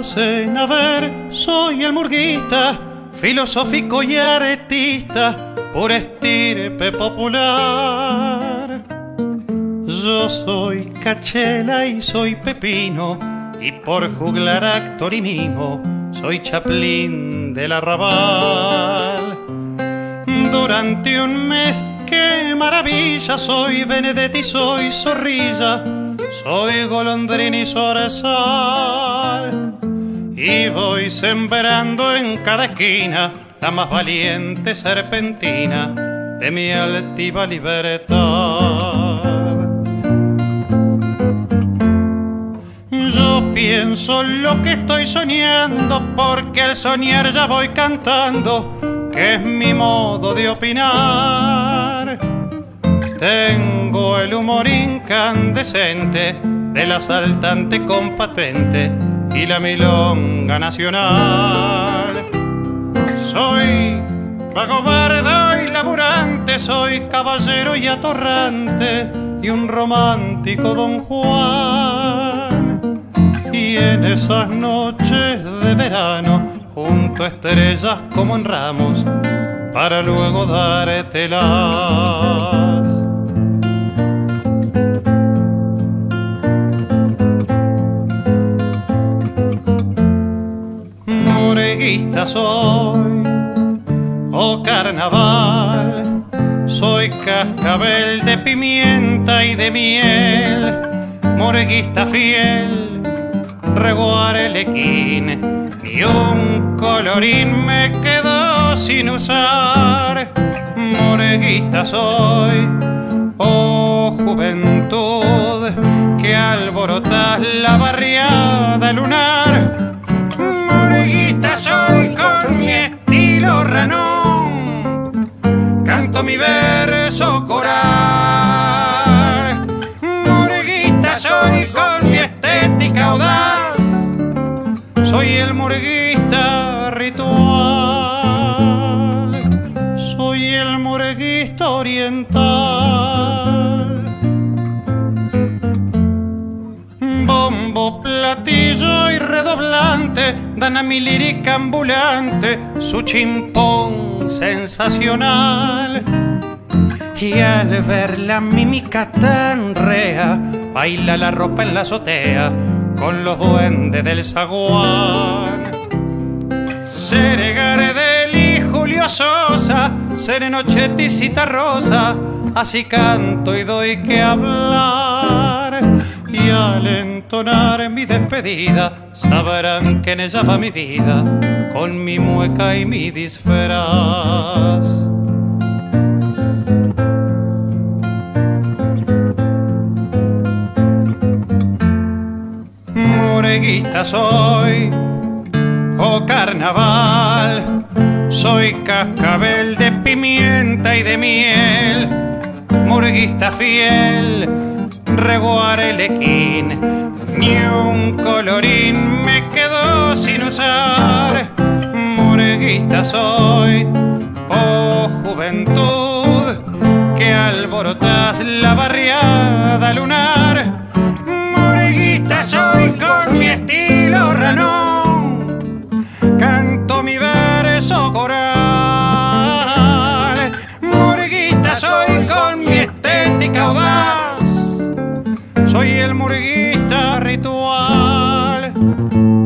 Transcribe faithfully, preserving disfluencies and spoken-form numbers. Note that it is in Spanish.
pasen a ver, soy el murguista, filosófico y artista, por estirpe popular. Yo soy Cachela y soy Pepino, y por juglar actor y mimo, soy Chaplin del arrabal. Durante un mes, qué maravilla, soy Benedetti, soy Zorrilla, soy golondrina y zorzal. Y voy sembrando en cada esquina la más valiente serpentina de mi altiva libertad. Yo pienso lo que estoy soñando, porque al soñar ya voy cantando, que es mi modo de opinar. Tengo el humor incandescente del asaltante con patente y la milonga nacional. Soy vago bardo y laburante, soy caballero y atorrante y un romántico Don Juan. Y en esas noches de verano, junto a estrellas como en ramos, para luego dártelas. Moreguista soy, oh carnaval, soy cascabel de pimienta y de miel, moreguista fiel, reguarelequín, y un colorín me quedó sin usar. Moreguista soy, oh juventud, que alborotas la barriada lunar. Moreguista soy con mi estilo ranón, canto mi verso coral. Moreguista soy con mi estética audaz, soy el moreguista ritual, soy el moreguista oriental. Bombo, platillo y redoblante dan a mi lírica ambulante su chimpón sensacional. Y al ver la mímica tan rea, baila la ropa en la azotea con los duendes del zaguán. Seré Gardel y Julio Sosa, seré Nochetti y Citarrosa, así canto y doy que hablar. Y al entonar mi despedida, sabrán que en ella va mi vida, con mi mueca y mi disfraz. Moreguista soy, oh carnaval, soy cascabel de pimienta y de miel, moreguista fiel, reguarelequín, ni un colorín me quedó sin usar. Moreguista soy, oh juventud, que alborotas la barriada lunar. Moreguista soy con mi estilo ranón, canto mi verso coral. Moreguista soy con mi estética audaz, soy el moreguista ritual.